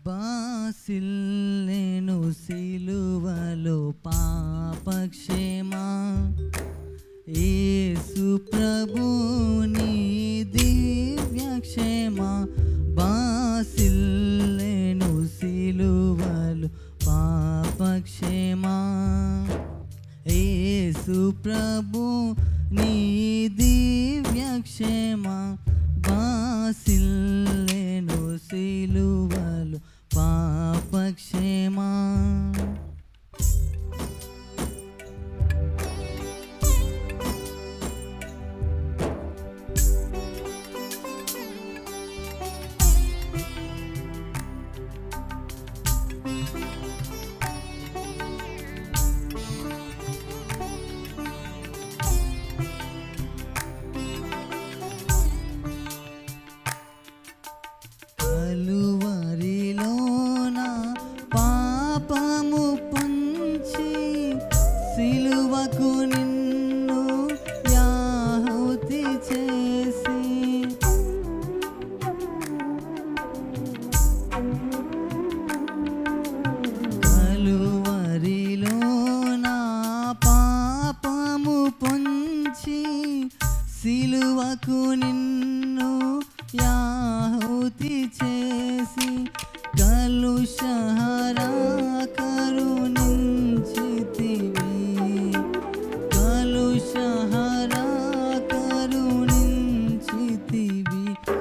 బాసిల్లెను సిలువలో పాపక్షేమా యేసు ప్రభుని దివ్యక్షేమా బాసిల్లెను సిలువలో పాపక్షేమా యేసు ప్రభుని దివ్యక్షేమా బాసిల్లెను సిలువలో పాపక్షేమా కలువరిలోన పాపము పొంచి సిలువకు నిన్ను యాహుతి చేసి కలువరిలోన పాపము పొంచి సిలువకు నిన్ను యాహుతి చేసి కలుషహరా కరుణించితివి కలుషహరా కరుణించితివి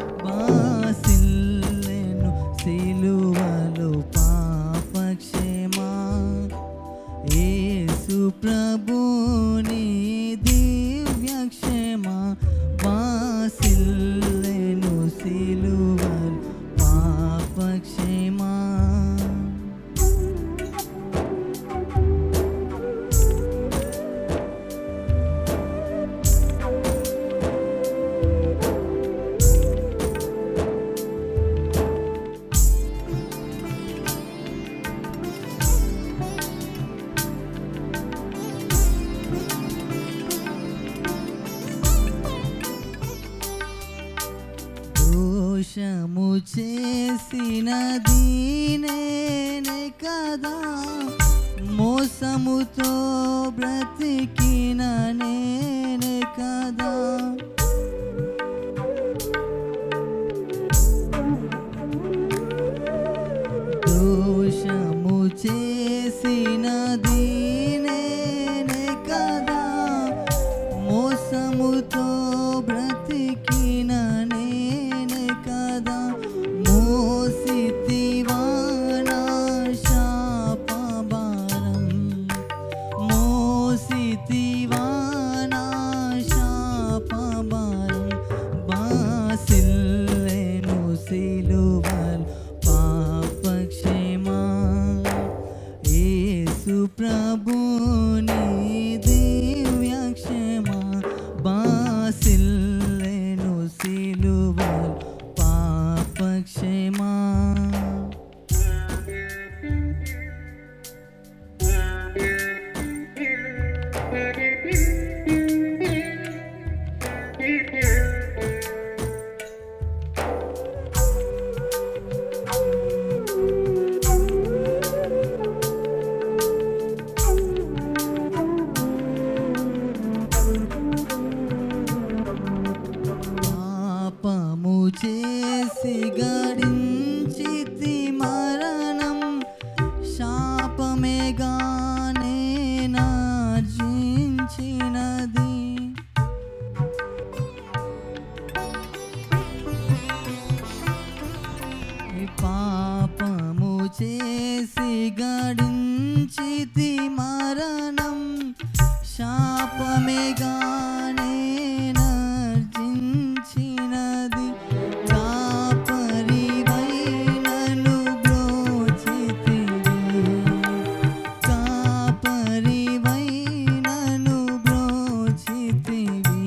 బాసిల్లెను సిలువలో పాపక్షేమా యేసు ప్రభుని దివ్యక్షేమా బాసిల్లెను సిలువలో పాపక్షేమా దోషము చేసినది నేనే కదా మోసముతో బ్రతికిన నేనే కదా దోషము చేసినది నేనే కదా మోసముతో బ్రతికిన నేనే కదా మోసితివా నా శాపభారం మోసితివా నా శాపభారం బాసిల్లెను సిలువలో పాపక్షేమా యేసు ప్రభుని దివ్యక్షేమా బాసిల్లెను సిలువలో పాపక్షేమా పాపము చేసి గడించితి మరణం శాపమేగానే నార్జించినది పాపము చేసి గడించితి మరణం శాపమేగానే నార్జించినది కాపరివై నన్ను బ్రోచితివి కాపరివై నన్ను బ్రోచితివి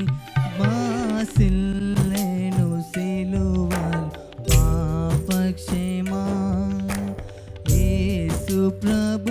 బాసిల్లెను సిలువలో పాపక్షేమా యేసు ప్రభు